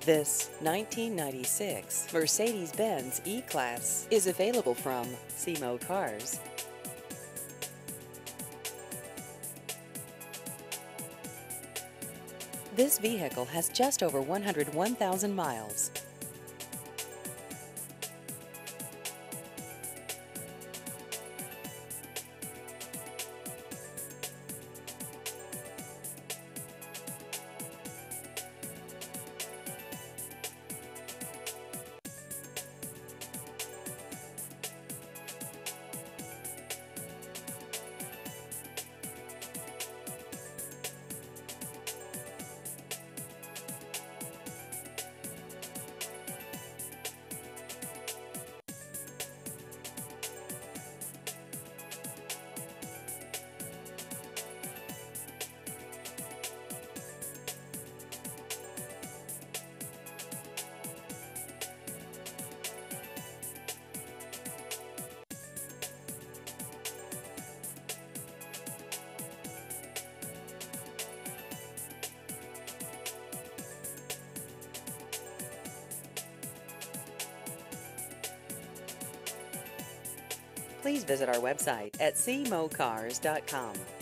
This 1996 Mercedes-Benz E-Class is available from SeaMo Cars. This vehicle has just over 101,000 miles. Please visit our website at cmocars.com.